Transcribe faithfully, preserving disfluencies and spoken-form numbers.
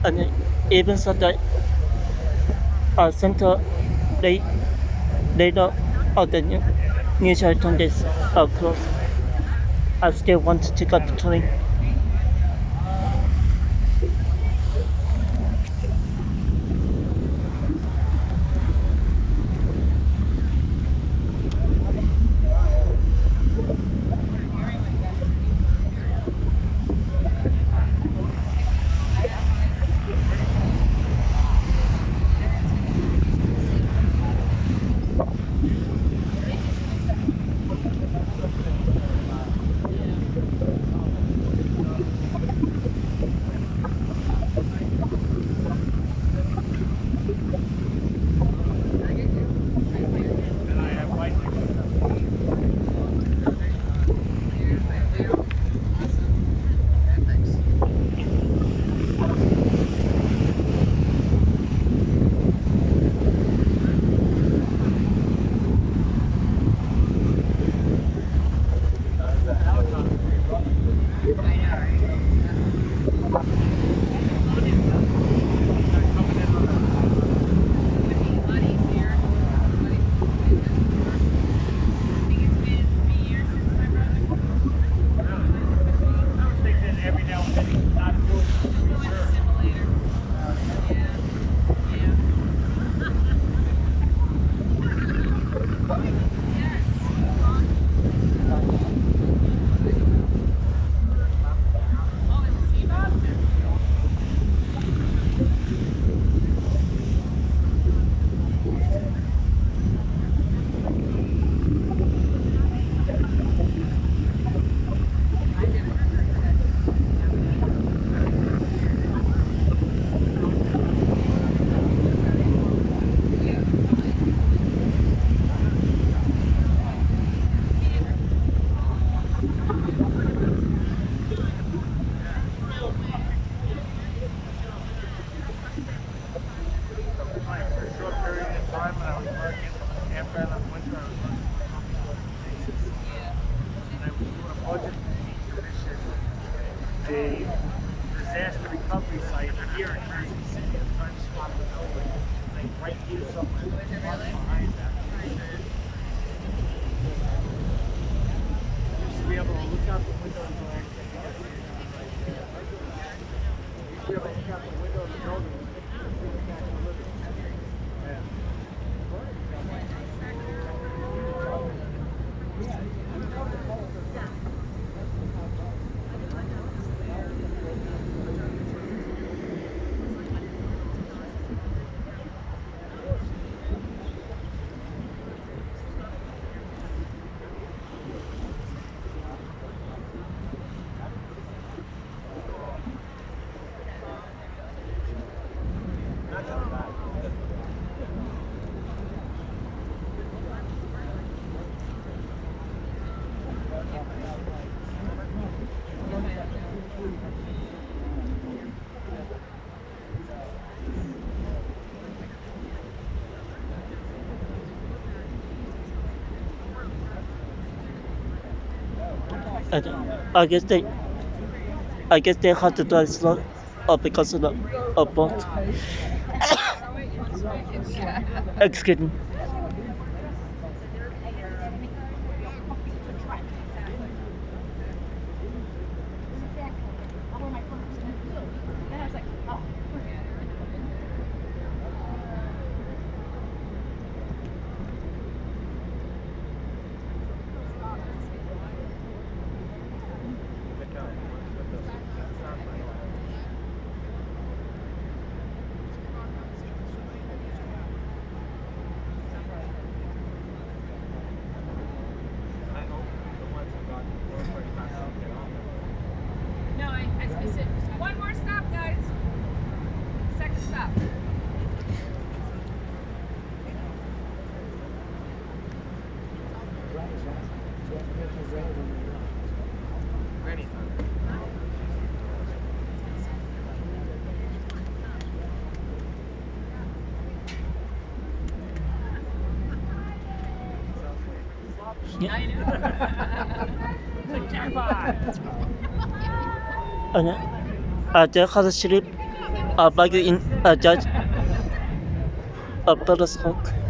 And even so, the uh, center they later of the new New Sheraton is uh, closed. I still want to take up the train. And I guess they, I guess they have to drive slow, uh, because of the uh, boat. Excuse me. No, I, I, I said, one more stop, guys. Second stop. Yeah. Jackpot. And uh, they have to sleep uh, like in uh, Judge uh, Brother's Hawk.